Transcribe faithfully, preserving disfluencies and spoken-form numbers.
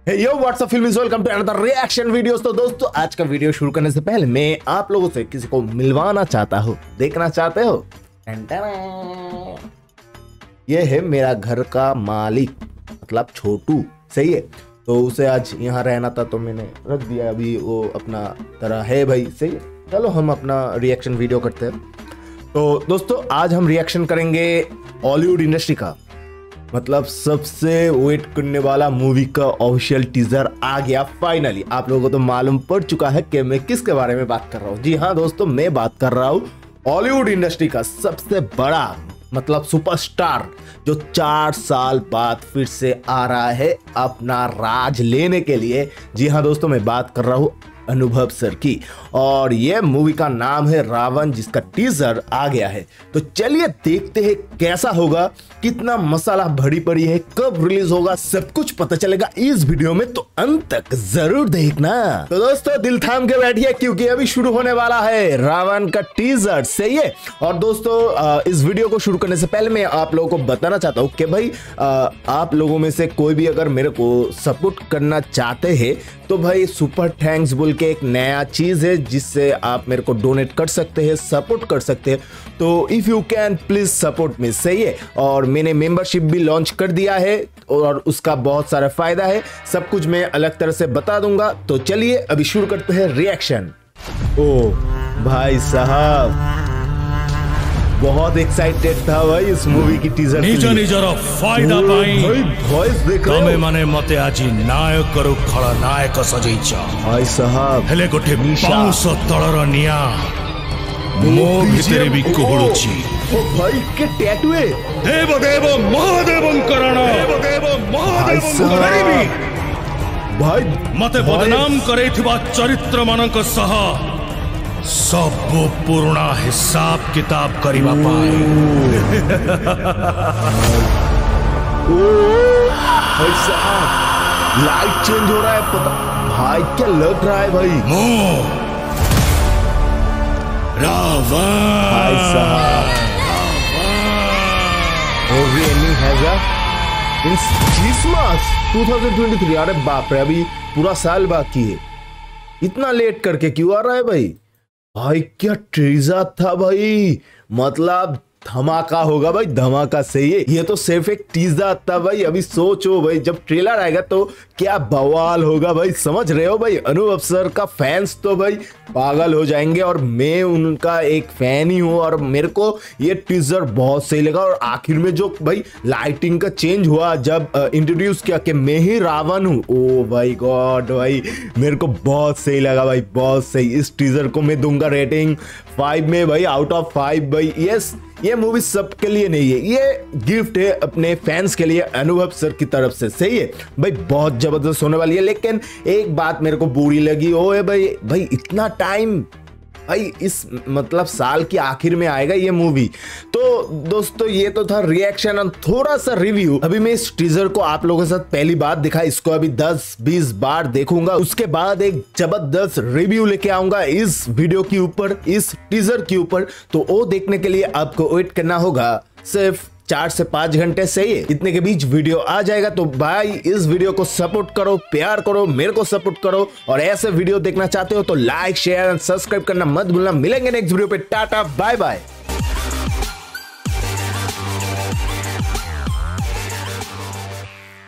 Yo what's up filmies, welcome to another reaction videos. तो दोस्तों, आज का वीडियो शुरू करने से पहले मैं आप लोगों से किसी को मिलवाना चाहता हूँ। देखना चाहते हो? ये है मेरा घर का मालिक, मतलब छोटू। सही है, तो उसे आज यहाँ रहना था तो मैंने रख दिया। अभी वो अपना तरह है भाई। सही है, चलो हम अपना रिएक्शन वीडियो करते हैं। तो दोस्तों, आज हम रिएक्शन करेंगे हॉलीवुड इंडस्ट्री का, मतलब सबसे वेट करने वाला मूवी का ऑफिशियल टीजर आ गया फाइनली। आप लोगों को तो मालूम पड़ चुका है कि मैं किसके बारे में बात कर रहा हूँ। जी हाँ दोस्तों, मैं बात कर रहा हूँ हॉलीवुड इंडस्ट्री का सबसे बड़ा, मतलब सुपरस्टार, जो चार साल बाद फिर से आ रहा है अपना राज लेने के लिए। जी हाँ दोस्तों, मैं बात कर रहा हूँ अनुभव सर की, और ये मूवी का नाम है रावण, जिसका टीजर आ गया है। तो चलिए देखते हैं कैसा होगा, कितना मसाला भरी पड़ी है, कब रिलीज होगा, सब कुछ पता चलेगा इस वीडियो में, तो अंत तक जरूर देखना। तो दोस्तों, दिल थाम के बैठिए क्योंकि अभी शुरू होने वाला है रावण का टीजर। सही है। और दोस्तों, इस वीडियो को शुरू करने से पहले मैं आप लोगों को बताना चाहता हूँ कि भाई आप लोगों में से कोई भी अगर मेरे को सपोर्ट करना चाहते हैं तो भाई सुपर थैंक्स बोल के एक नया चीज है जिससे आप मेरे को डोनेट कर सकते हैं, सपोर्ट कर सकते हैं। तो if you can please support me. सही है। और मैंने मेंबरशिप भी लॉन्च कर दिया है और उसका बहुत सारा फायदा है, सब कुछ मैं अलग तरह से बता दूंगा। तो चलिए अभी शुरू करते हैं रिएक्शन। ओ भाई साहब, बहुत एक्साइटेड था भाई इस मूवी की टीजर के निज लिए। निजर फायदा पाई भाई वॉइस देख रहे तमे हो? माने मते आजी नायक रु खलनायक सजैछ। भाई साहब, हेले गोटे पाउस तलर निया मो भितरे भी कुहुळुछि। ओ भाई के टैटू है। देव देव महादेवं करण देव देव महादेवं करिबी भाई मते बदनाम करैथिबा चरित्र मानक सह सब पुराना हिसाब किताब करिबा पाए। भाई साहब, लाइट चेंज हो रहा है, पता भाई क्या लग रहा है भाई। मो रावण भाई साहब, really has a it's Christmas twenty twenty-three। अरे बाप रे, अभी पूरा साल बाकी है, इतना लेट करके क्यों आ रहा है भाई? भाई क्या टीजर था भाई, मतलब धमाका होगा भाई, धमाका। सही है। ये तो सिर्फ एक टीजर था भाई, अभी सोचो भाई जब ट्रेलर आएगा तो क्या बवाल होगा भाई। समझ रहे हो भाई? अनुभव सर का फैंस तो भाई पागल हो जाएंगे, और मैं उनका एक फैन ही हूँ, और मेरे को ये टीजर बहुत सही लगा। और आखिर में जो भाई लाइटिंग का चेंज हुआ, जब इंट्रोड्यूस किया कि मैं ही रावण हूँ, ओ भाई गॉड भाई, मेरे को बहुत सही लगा भाई, बहुत सही। इस टीजर को मैं दूंगा रेटिंग फाइव में भाई, आउट ऑफ फाइव भाई। यस, ये मूवी सबके लिए नहीं है, ये गिफ्ट है अपने फैंस के लिए अनुभव सर की तरफ से। सही है भाई, बहुत जबरदस्त होने वाली है। लेकिन एक बात मेरे को बुरी लगी, ओ है भाई भाई इतना टाइम भाई, इस मतलब साल की आखिर में आएगा ये मूवी। तो दोस्तों, ये तो था रिएक्शन और थोड़ा सा रिव्यू। अभी मैं इस टीजर को आप लोगों के साथ पहली बार दिखा, इसको अभी दस बीस बार देखूंगा, उसके बाद एक जबरदस्त रिव्यू लेके आऊंगा इस वीडियो के ऊपर, इस टीजर के ऊपर। तो वो देखने के लिए आपको वेट करना होगा सिर्फ चार से पांच घंटे। सही है, इतने के बीच वीडियो आ जाएगा। तो भाई इस वीडियो को सपोर्ट करो, प्यार करो, मेरे को सपोर्ट करो, और ऐसे वीडियो देखना चाहते हो तो लाइक शेयर एंड सब्सक्राइब करना मत भूलना। मिलेंगे नेक्स्ट वीडियो पे, टाटा बाय बाय।